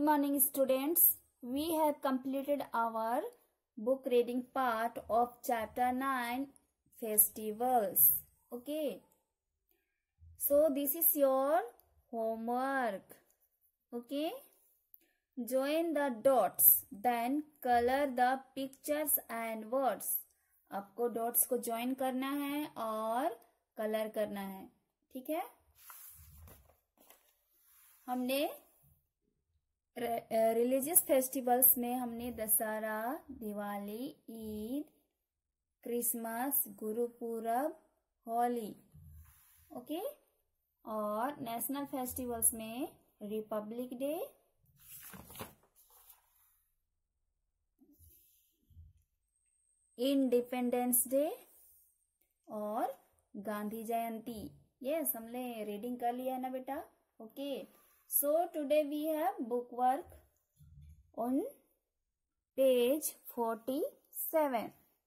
Good morning, students. We have completed our book reading part of chapter 9, festivals. Okay. So this is your homework. Okay. Join the dots, then color the pictures and words. आपको dots को join करना है और color करना है. ठीक है. हमने रिलीजियस फेस्टिवल्स में हमने दशहरा, दिवाली, ईद, क्रिसमस, गुरुपूरब, होली, ओके. और नेशनल फेस्टिवल्स में रिपब्लिक डे, इंडिपेंडेंस डे और गांधी जयंती. यस, हमने रीडिंग कर लिया है ना बेटा. Okay. So today we have book work on page 47.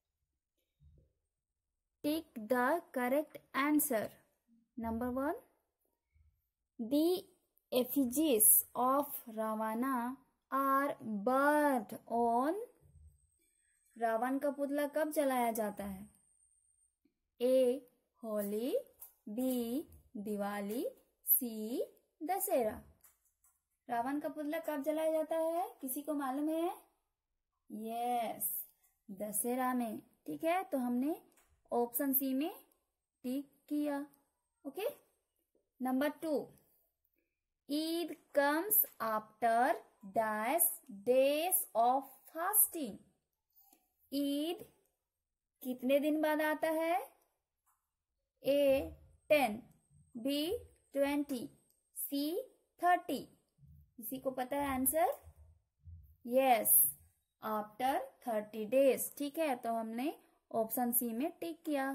Tick the correct answer. Number 1. The effigies of Ravana are burned on. Ravana का पुतला कब जलाया जाता है? A. Holi, B. Diwali, C. Dussehra. Ravan का पुतला कब जलाया जाता है? किसी को मालूम है? यस, दशहरा में. ठीक है, तो हमने ऑप्शन सी में टिक किया. Okay. Number 2. Eid comes after dash days of fasting. Eid कितने दिन बाद आता है? A. 10, B. 20, C. 30. किसी को पता है आंसर? Yes, after 30 days. ठीक है, तो हमने ऑप्शन सी में टिक किया.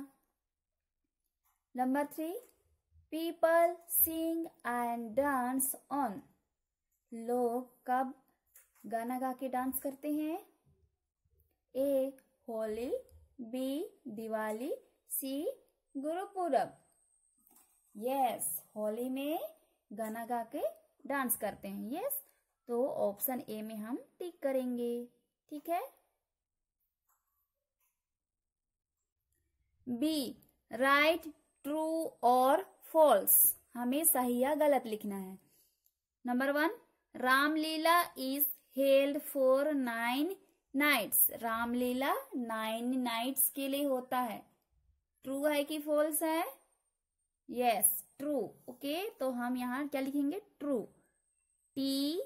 Number 3. People sing and dance on. लोग कब गाना गा के डांस करते हैं? A. Holi, B. Diwali, C. Gurpurab. Yes, Holi में गाना गा के डांस करते हैं. यस, तो ऑप्शन ए में हम टिक करेंगे. ठीक है. बी. राइट ट्रू और फॉल्स. हमें सही या गलत लिखना है. Number 1. Ramlila is held for 9 nights. Ramlila 9 nights के लिए होता है. ट्रू है कि फॉल्स है? Yes, true. ओके, तो हम यहां क्या लिखेंगे? True. TRUE.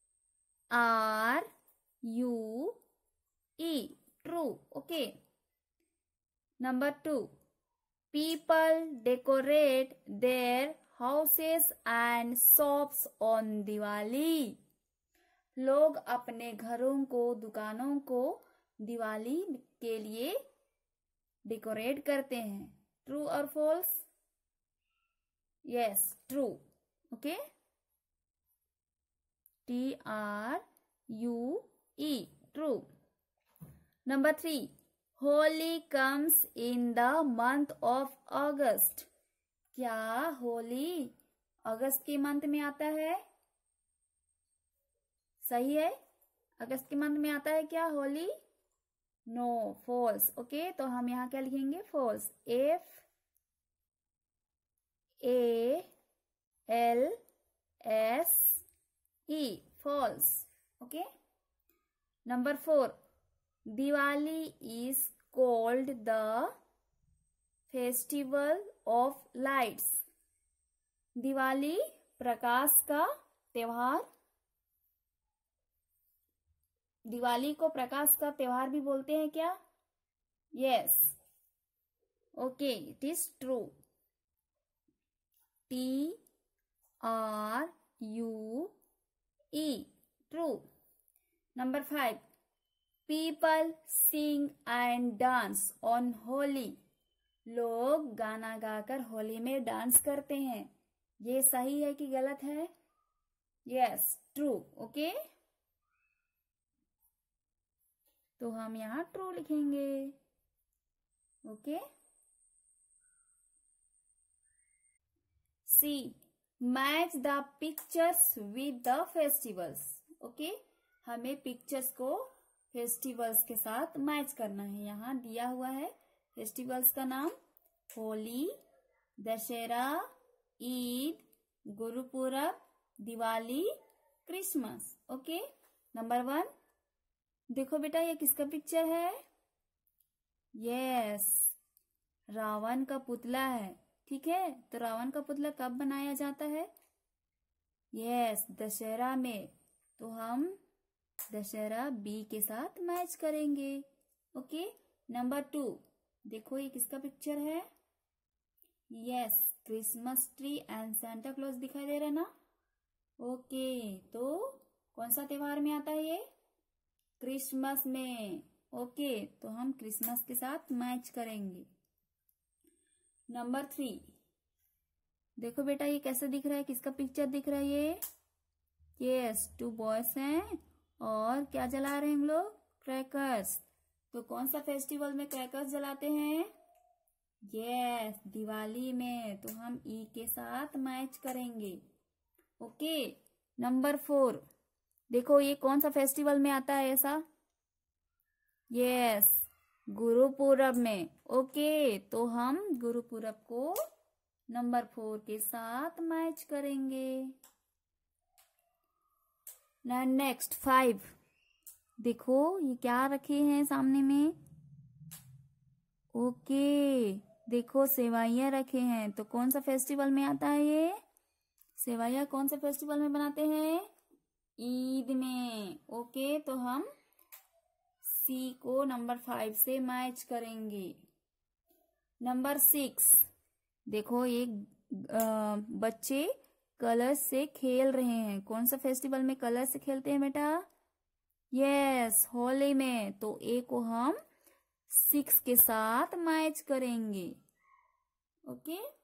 True. Okay. Number 2. People decorate their houses and shops on Diwali. लोग अपने घरों को, दुकानों को दिवाली के लिए डेकोरेट करते हैं. ट्रू और false? Yes, true. Okay. TRUE. True. Number 3. Holi comes in the month of August. क्या होली अगस्त के मंथ में आता है? सही है, अगस्त के मंथ में आता है क्या होली? No, false. ओके, तो हम यहाँ क्या लिखेंगे? False. FALSE. False. Okay. Number 4. Diwali is called the festival of lights. Diwali प्रकाश का त्योहार. दिवाली को प्रकाश का त्योहार भी बोलते हैं क्या? Yes. Okay, it is true. TRUE. True. Number 5. People sing and dance on Holi. लोग गाना गाकर होली में डांस करते हैं. ये सही है कि गलत है? Yes, true. ओके, तो हम यहाँ ट्रू लिखेंगे. Okay. C. Match the pictures with the festivals. Okay, हमें पिक्चर्स को फेस्टिवल्स के साथ मैच करना है। यहाँ दिया हुआ है फेस्टिवल्स का नाम, Holi, Dussehra, Eid, Gurpurab, Diwali, Christmas. Okay, number 1 देखो बेटा, ये किसका पिक्चर है? यस, रावण का पुतला है। ठीक है, तो रावण का पुतला कब बनाया जाता है? यस, दशहरा में। तो हम दशहरा बी के साथ मैच करेंगे। ओके, नंबर 2 देखो, ये किसका पिक्चर है? Yes, Christmas tree and Santa Claus दिखाई दे रहा है ना? ओके, तो कौन सा त्योहार में आता है ये? क्रिसमस में। ओके, तो हम क्रिसमस के साथ मैच करेंगे। नंबर 3 देखो बेटा, ये कैसा दिख रहा है? किसका पिक्चर दिख रहा है ये? यस, 2 बॉयज हैं और क्या जला रहे हैं हम लोग? क्रैकर्स। तो कौन सा फेस्टिवल में क्रैकर्स जलाते हैं? यस, दिवाली में। तो हम ई के साथ मैच करेंगे। ओके, नंबर 4 देखो, ये कौन सा फेस्टिवल में आता है ऐसा? यस, गुरुपूरब में। ओके, तो हम गुरुपूरब को नंबर 4 के साथ मैच करेंगे। नेक्स्ट 5 देखो, ये क्या रखे हैं सामने में? ओके, देखो सेवैयां रखे हैं। तो कौन सा फेस्टिवल में आता है ये? सेवैयां कौन से फेस्टिवल में बनाते हैं? ईद में। ओके, तो हम सी को नंबर 5 से मैच करेंगे। नंबर 6 देखो, ये बच्चे कलर से खेल रहे हैं। कौन सा फेस्टिवल में कलर से खेलते हैं बेटा? यस, होली में। तो ए को हम 6 के साथ मैच करेंगे। ओके।